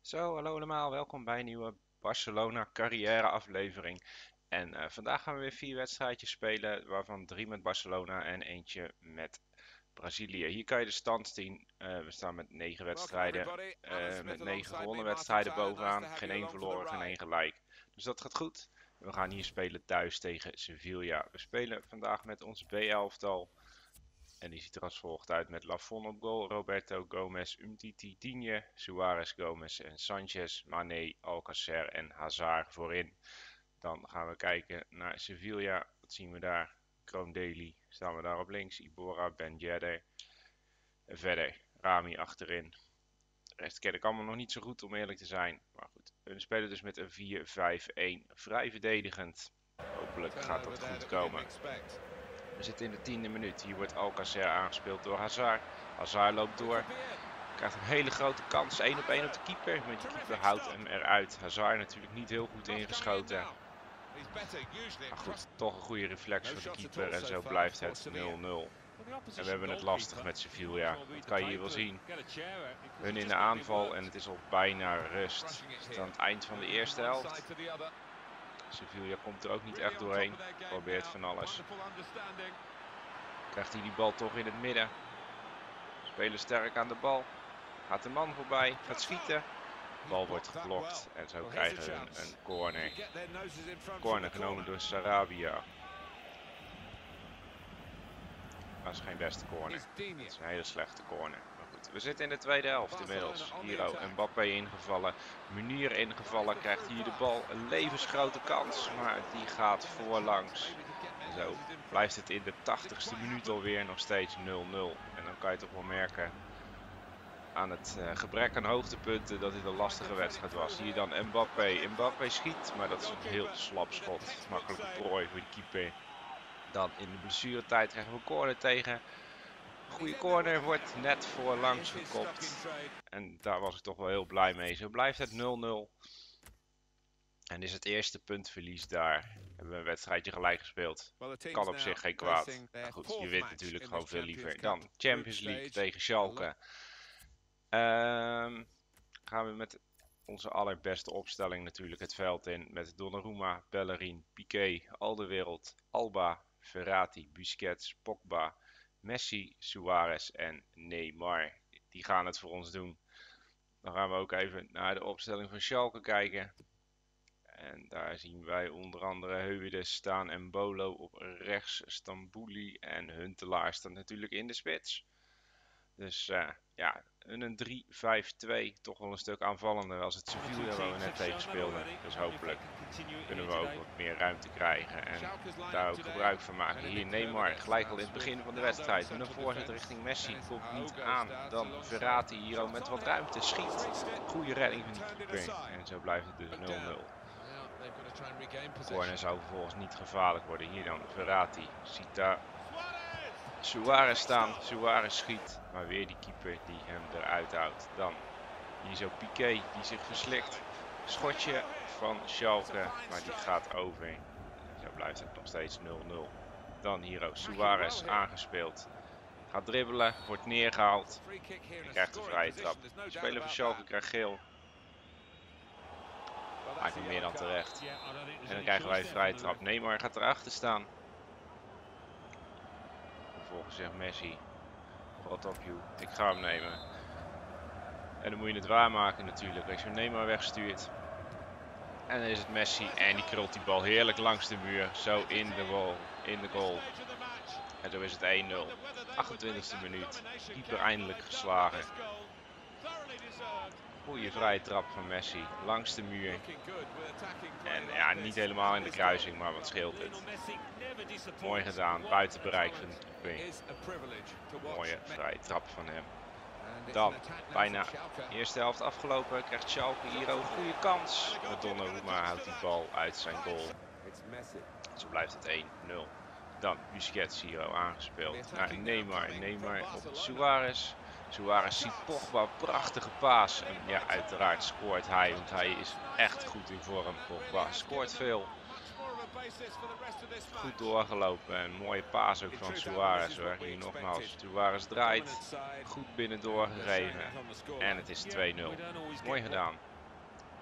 Zo, hallo allemaal, welkom bij een nieuwe Barcelona carrière aflevering. En vandaag gaan we weer 4 wedstrijdjes spelen, waarvan 3 met Barcelona en eentje met Brazilië. Hier kan je de stand zien. We staan met 9 wedstrijden, met 9 gewonnen wedstrijden bovenaan. Geen één verloren, geen één gelijk. Dus dat gaat goed. We gaan hier spelen thuis tegen Sevilla. We spelen vandaag met ons B-elftal. En die ziet er als volgt uit met Lafon op goal, Roberto, Gomez, Umtiti, Digne, Suarez, Gomez en Sanchez, Mané, Alcacer en Hazard voorin. Dan gaan we kijken naar Sevilla. Wat zien we daar? Kroondeli staan we daar op links, Iborra, Ben Yedder. En verder Rami achterin. De rest ken ik allemaal nog niet zo goed om eerlijk te zijn. Maar goed, we spelen dus met een 4-5-1. Vrij verdedigend. Hopelijk gaat dat goed komen. We zitten in de 10e minuut. Hier wordt Alcacer aangespeeld door Hazard. Hazard loopt door. Krijgt een hele grote kans. 1 op 1 op de keeper. Maar de keeper houdt hem eruit. Hazard natuurlijk niet heel goed ingeschoten. Maar goed, toch een goede reflex voor de keeper. En zo blijft het 0-0. En we hebben het lastig met Sevilla. Dat kan je hier wel zien. Hun in de aanval en het is al bijna rust. Het is aan het eind van de eerste helft. Sevilla komt er ook niet echt doorheen. Probeert van alles. Krijgt hij die bal toch in het midden. Spelen sterk aan de bal. Gaat de man voorbij. Gaat schieten. De bal wordt geblokt. En zo krijgen we een corner. Corner genomen door Sarabia. Dat is geen beste corner. Dat is een hele slechte corner. Maar goed, we zitten in de tweede helft inmiddels. Hiro Mbappé ingevallen. Munier ingevallen. Krijgt hier de bal. Een levensgrote kans. Maar die gaat voorlangs. En zo blijft het in de 80ste minuut alweer nog steeds 0-0. En dan kan je toch wel merken aan het gebrek aan hoogtepunten dat dit een lastige wedstrijd was. Hier dan Mbappé. Mbappé schiet, maar dat is een heel slap schot. Makkelijke prooi voor de keeper. Dan in de blessuretijd krijgen we een corner tegen. Goede corner wordt net voorlangs gekopt. En daar was ik toch wel heel blij mee. Zo blijft het 0-0. En is het eerste puntverlies daar. Hebben we een wedstrijdje gelijk gespeeld. Kan op zich geen kwaad. Maar goed, je wint natuurlijk gewoon veel liever dan Champions League tegen Schalke. Gaan we met onze allerbeste opstelling natuurlijk het veld in. Met Donnarumma, Bellerin, Piqué, Alderweireld, Alba, Verratti, Busquets, Pogba, Messi, Suarez en Neymar. Die gaan het voor ons doen. Dan gaan we ook even naar de opstelling van Schalke kijken. En daar zien wij onder andere Heuwedes staan en Bolo op rechts, Stambouli en Huntelaar staat natuurlijk in de spits. Dus ja, een 3-5-2, toch wel een stuk aanvallender als het Sevilla waar we net tegen speelden. Dus hopelijk kunnen we ook wat meer ruimte krijgen en daar ook gebruik van maken. Hier Neymar, gelijk al in het begin van de wedstrijd, met een voorzet richting Messi, komt niet aan. Dan Verratti hier ook met wat ruimte, schiet. Goede redding van die keeper en zo blijft het dus 0-0. Corner zou vervolgens niet gevaarlijk worden. Hier dan Verratti, ziet daar Suarez staan. Suarez schiet, maar weer die keeper die hem eruit houdt. Dan hier zo Piqué die zich verslikt. Schotje van Schalke, maar die gaat over. Zo blijft het nog steeds 0-0. Dan hier ook Suarez aangespeeld. Gaat dribbelen, wordt neergehaald. En krijgt een vrije trap. De speler van Schalke krijgt geel. Maakt hem meer dan terecht. En dan krijgen wij een vrije trap. Neymar gaat erachter staan. Vervolgens zegt Messi, what up you, ik ga hem nemen. En dan moet je het waarmaken natuurlijk, als je Neymar wegstuurt. En dan is het Messi en die krult die bal heerlijk langs de muur, zo in de goal. En zo is het 1-0. 28e minuut, keeper eindelijk geslagen. Goeie vrije trap van Messi, langs de muur. En ja, niet helemaal in de kruising, maar wat scheelt het. Mooi gedaan, buiten bereik van de keeper. Mooie vrije trap van hem. Dan, bijna de eerste helft afgelopen, krijgt Schalke hier ook een goede kans. Donnarumma houdt die bal uit zijn goal. Zo blijft het 1-0. Dan Busquets hier aangespeeld naar Neymar. Neymar op Suarez. Suarez ziet Pogba, prachtige paas. En ja, uiteraard scoort hij, want hij is echt goed in vorm. Pogba scoort veel. Goed doorgelopen en mooie paas ook van Suarez hoor. Hier nogmaals, Suarez draait, goed binnen doorgegeven en het is 2-0. Mooi gedaan.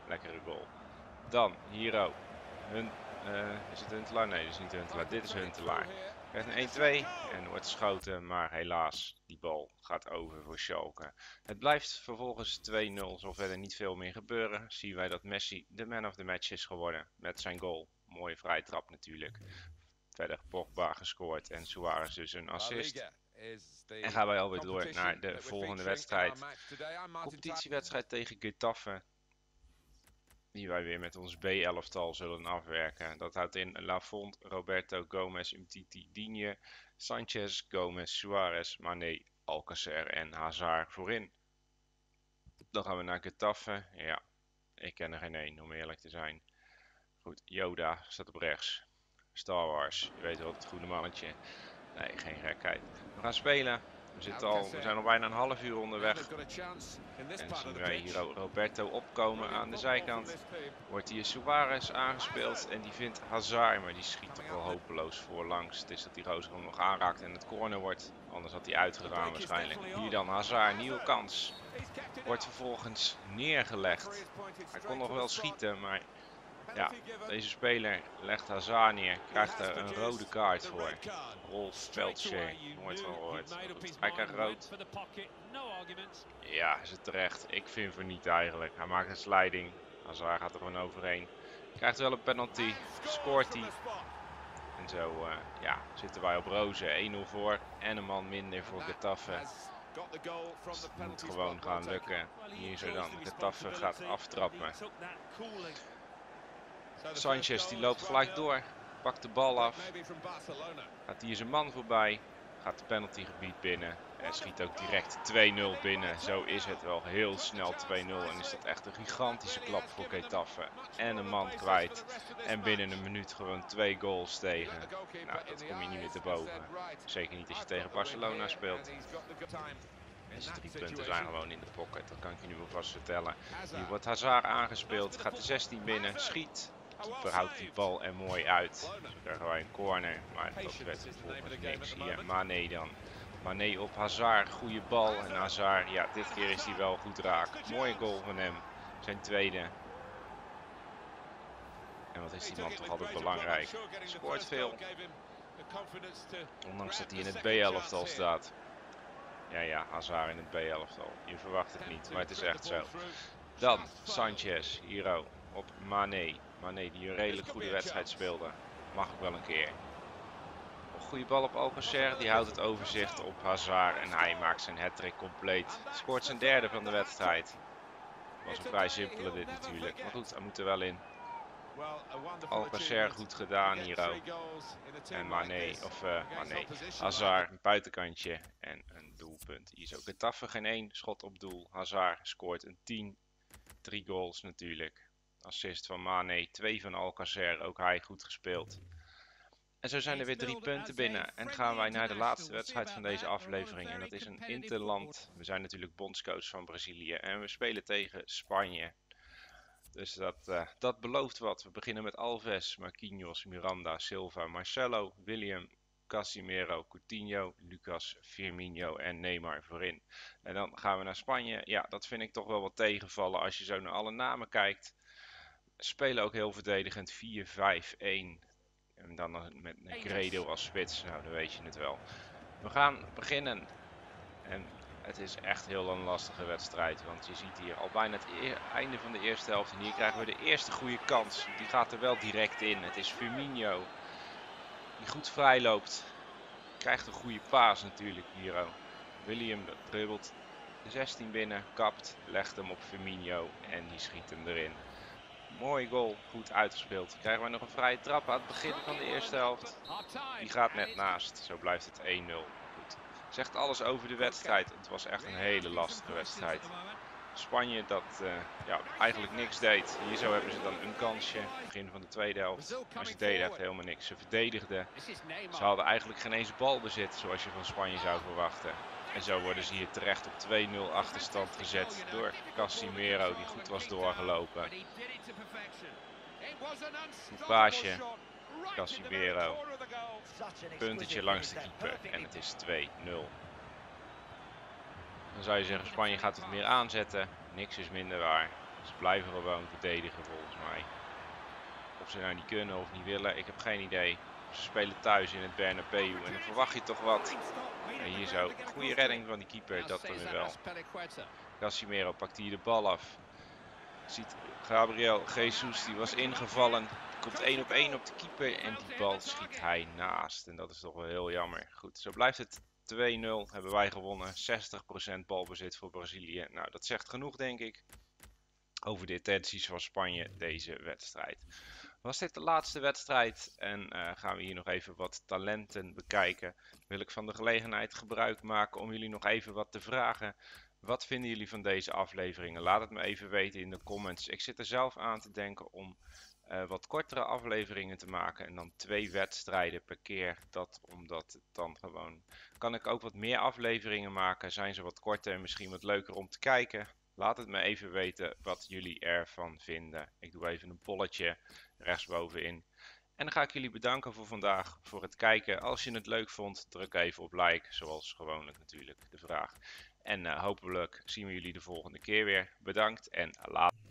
Lekkere goal. Dan Hiro. Is het Huntelaar? Nee, dit is niet Huntelaar. Dit is Huntelaar. Krijgt een 1-2 en wordt geschoten, maar helaas, die bal gaat over voor Schalke. Het blijft vervolgens 2-0, zal verder niet veel meer gebeuren. Zien wij dat Messi de man of the match is geworden met zijn goal. Mooie vrije trap natuurlijk. Verder Pogba gescoord en Suarez dus een assist. En gaan wij alweer door naar de volgende wedstrijd. Competitiewedstrijd tegen Getafe. Die wij weer met ons B-elftal zullen afwerken. Dat houdt in Lafont, Roberto, Gomez, Umtiti, Digne, Sanchez, Gomez, Suarez, Mané, Alcacer en Hazard voorin. Dan gaan we naar Getafe. Ja, ik ken er geen één om eerlijk te zijn. Goed, Yoda staat op rechts. Star Wars, je weet wel, het goede mannetje. Nee, geen gekheid. We gaan spelen. We zijn al bijna een half uur onderweg. En zien wij hier Roberto opkomen aan de zijkant. Wordt hier Suarez aangespeeld en die vindt Hazard, maar die schiet toch wel hopeloos voorlangs. Het is dat die Roos hem nog aanraakt en het corner wordt. Anders had hij uitgegaan waarschijnlijk. Hier dan Hazard, nieuwe kans. Wordt vervolgens neergelegd. Hij kon nog wel schieten, maar ja, deze speler legt Hazard neer. Krijgt er een rode kaart voor. Rolf Veldscher, nooit van gehoord. Hij krijgt rood. Ja, is het terecht. Ik vind voor niet eigenlijk. Hij maakt een sliding. Hazard gaat er gewoon overheen. Krijgt wel een penalty. Scoort hij. En zo ja, zitten wij op roze. 1-0 voor en een man minder voor Getafe. Dus het moet gewoon gaan lukken. Hier zo dan. Getafe gaat aftrappen. Sanchez die loopt gelijk door. Pakt de bal af. Gaat hier zijn man voorbij. Gaat het penaltygebied binnen. En schiet ook direct 2-0 binnen. Zo is het wel heel snel 2-0. En is dat echt een gigantische klap voor Getafe. En een man kwijt. En binnen een minuut gewoon 2 goals tegen. Nou, dat kom je niet meer te boven. Zeker niet als je tegen Barcelona speelt. Deze 3 punten zijn gewoon in de pocket. Dat kan ik je nu alvast vertellen. Hier wordt Hazard aangespeeld. Gaat de 16 binnen. Schiet. Keeper houdt die bal er mooi uit. Zo krijgen wij een corner. Maar dat werd vervolgens niks. Hier Mané dan. Mané op Hazard. Goede bal. En Hazard, ja, dit keer is hij wel goed raak. Mooie goal van hem. Zijn tweede. En wat is die man toch altijd belangrijk. Scoort veel. Ondanks dat hij in het B-elftal staat. Ja, Hazard in het B-elftal. Je verwacht het niet, maar het is echt zo. Dan Sanchez, Hiro, op Mané. Mané die een redelijk goede wedstrijd speelde. Mag ook wel een keer. Een goede bal op Alcacer, die houdt het overzicht op Hazard en hij maakt zijn hat-trick compleet. Scoort zijn derde van de wedstrijd. Was een vrij simpele dit natuurlijk, maar goed, hij moet er wel in. Alcacer goed gedaan hier ook. En Mané, Hazard een buitenkantje en een doelpunt. Hier is ook Getafe geen 1 schot op doel. Hazard scoort een 10. 3 goals natuurlijk. Assist van Mané, 2 van Alcacer, ook hij goed gespeeld. En zo zijn er weer 3 punten binnen. En gaan wij naar de laatste wedstrijd van deze aflevering. En dat is een interland. We zijn natuurlijk bondscoach van Brazilië. En we spelen tegen Spanje. Dus dat belooft wat. We beginnen met Alves, Marquinhos, Miranda, Silva, Marcelo, William, Casimiro, Coutinho, Lucas, Firmino en Neymar voorin. En dan gaan we naar Spanje. Ja, dat vind ik toch wel wat tegenvallen als je zo naar alle namen kijkt. Spelen ook heel verdedigend 4-5-1. En dan met Negredo als spits. Nou, dan weet je het wel. We gaan beginnen. En het is echt heel een lastige wedstrijd. Want je ziet hier al bijna het einde van de eerste helft. En hier krijgen we de eerste goede kans. Die gaat er wel direct in. Het is Firmino. Die goed vrij loopt. Krijgt een goede paas natuurlijk hier. William dribbelt de 16 binnen. Kapt. Legt hem op Firmino. En die schiet hem erin. Mooie goal, goed uitgespeeld. Krijgen we nog een vrije trap aan het begin van de eerste helft. Die gaat net naast, zo blijft het 1-0. Goed. Zegt alles over de wedstrijd. Het was echt een hele lastige wedstrijd. Spanje dat ja, eigenlijk niks deed. Hier zo hebben ze dan een kansje, begin van de tweede helft. Maar ze deden echt helemaal niks. Ze verdedigden. Ze hadden eigenlijk geen eens balbezit zoals je van Spanje zou verwachten. En zo worden ze hier terecht op 2-0 achterstand gezet door Casimiro, die goed was doorgelopen. Goed paasje, Casimiro. Puntetje langs de keeper en het is 2-0. Dan zou je zeggen, Spanje gaat het meer aanzetten. Niks is minder waar. Ze blijven gewoon verdedigen volgens mij. Of ze nou niet kunnen of niet willen, ik heb geen idee. Ze spelen thuis in het Bernabeu en dan verwacht je toch wat. En hier zo, goede redding van die keeper, dat dan weer wel. Casimiro pakt hier de bal af. Ziet Gabriel Jesus, die was ingevallen. Komt 1 op 1 op de keeper en die bal schiet hij naast. En dat is toch wel heel jammer. Goed, zo blijft het 2-0. Hebben wij gewonnen. 60% balbezit voor Brazilië. Nou, dat zegt genoeg denk ik over de intenties van Spanje deze wedstrijd. Was dit de laatste wedstrijd en gaan we hier nog even wat talenten bekijken. Wil ik van de gelegenheid gebruik maken om jullie nog even wat te vragen. Wat vinden jullie van deze afleveringen? Laat het me even weten in de comments. Ik zit er zelf aan te denken om wat kortere afleveringen te maken en dan 2 wedstrijden per keer. Dat omdat het dan gewoon... Kan ik ook wat meer afleveringen maken? Zijn ze wat korter en misschien wat leuker om te kijken? Laat het me even weten wat jullie ervan vinden. Ik doe even een polletje rechtsbovenin. En dan ga ik jullie bedanken voor vandaag, voor het kijken. Als je het leuk vond, druk even op like, zoals gewoonlijk natuurlijk de vraag. En hopelijk zien we jullie de volgende keer weer. Bedankt en later.